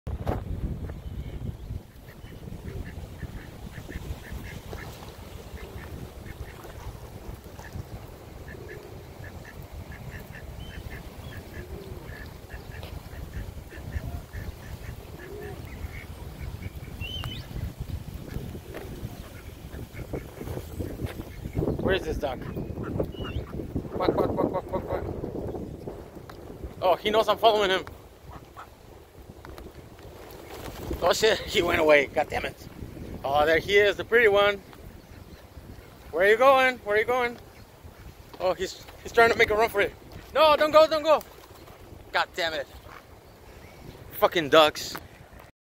Where is this duck? Quack, quack, quack, quack, quack, quack. Oh, he knows I'm following him. Oh shit, he went away. God damn it. Oh, there he is, the pretty one. Where are you going? Where are you going? Oh, he's trying to make a run for it. No, don't go, don't go. God damn it. Fucking ducks.